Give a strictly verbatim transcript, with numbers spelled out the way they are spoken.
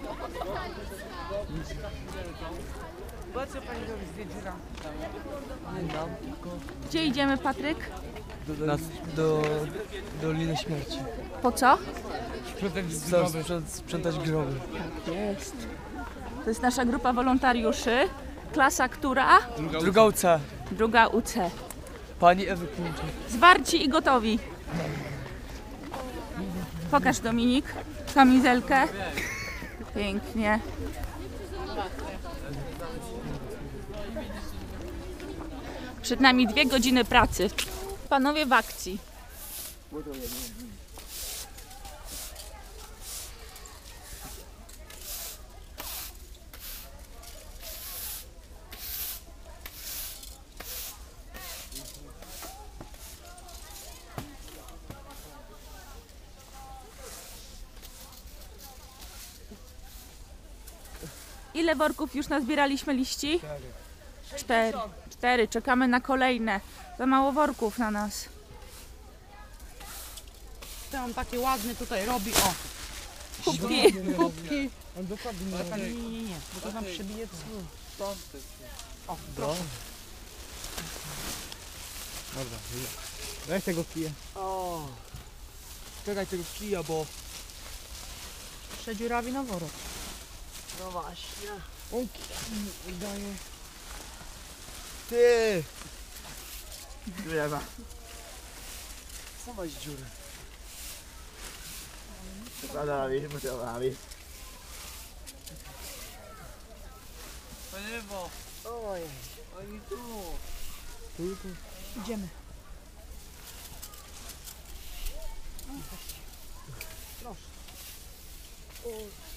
Gdzie idziemy, Patryk? Do, do, do Doliny Śmierci. Po co? Sprzątać, sprzątać groby. Tak jest. To jest nasza grupa wolontariuszy. Klasa która? Druga U C. Druga U C. Pani Ewy Klimczak. Zwarci i gotowi. Pokaż, Dominik, kamizelkę. Pięknie. Przed nami dwie godziny pracy. Panowie w akcji. Ile worków już nazbieraliśmy liści? Cztery. Cztery. Czekamy na kolejne. Za mało worków na nas. To on takie ładne tutaj robi, o. Kubki. Kubki. On dokładnie nie, nie, nie, nie, bo to nam przebije co. O, proszę. Dobra, weź tego kija. O, czekaj tego kija, bo... Przedziurawi na worek. No właśnie. On kij daje. Ty! Dziura. Sama jest dziurę. Zakładami, butelami. Panie Ewo! Oj, oni tu. Tu, tu. Idziemy. Proszę. O.